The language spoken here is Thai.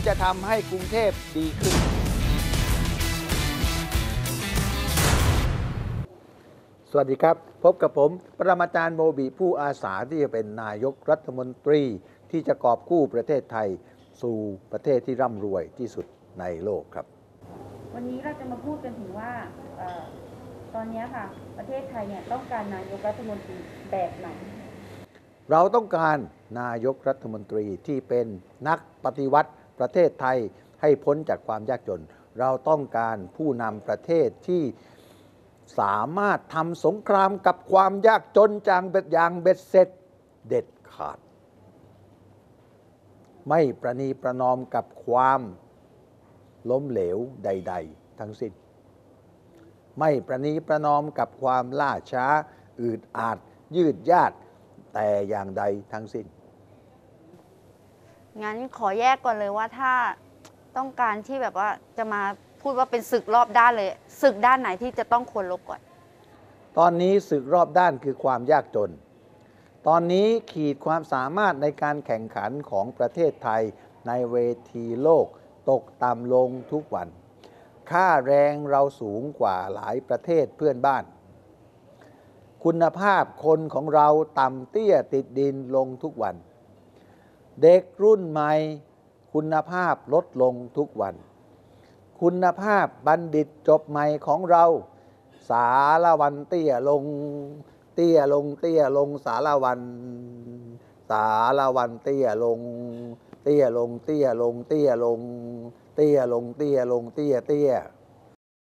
จะทำให้กรุงเทพดีขึ้นสวัสดีครับพบกับผมปรมาจารย์โมบิผู้อาสาที่จะเป็นนายกรัฐมนตรีที่จะกอบกู้ประเทศไทยสู่ประเทศที่ร่ำรวยที่สุดในโลกครับวันนี้เราจะมาพูดกันถึงว่าตอนนี้ค่ะประเทศไทยเนี่ยต้องการนายกรัฐมนตรีแบบไหนเราต้องการนายกรัฐมนตรีที่เป็นนักปฏิวัติประเทศไทยให้พ้นจากความยากจนเราต้องการผู้นำประเทศที่สามารถทำสงครามกับความยากจนอย่างเบ็ดเสร็จเด็ดขาดไม่ประนีประนอมกับความล้มเหลวใดๆทั้งสิ้นไม่ประนีประนอมกับความล่าช้าอืดอาดยืดยาดแต่อย่างใดทั้งสิ้นงั้นขอแยกก่อนเลยว่าถ้าต้องการที่แบบว่าจะมาพูดว่าเป็นศึกรอบด้านเลยศึกด้านไหนที่จะต้องควรลบก่อนตอนนี้ศึกรอบด้านคือความยากจนตอนนี้ขีดความสามารถในการแข่งขันของประเทศไทยในเวทีโลกตกต่ำลงทุกวันค่าแรงเราสูงกว่าหลายประเทศเพื่อนบ้านคุณภาพคนของเราต่ำเตี้ยติดดินลงทุกวันเด็กรุ่นใหม่คุณภาพลดลงทุกวันคุณภาพบัณฑิตจบใหม่ของเราสารวันเตี้ยลงเตี้ยลงเตี้ยลงสารวันสารวันเตี้ยลงเตี้ยลงเตี้ยลงเตี้ยลงเตี้ยลงเตี้ยลงเตี้ยเตี้ย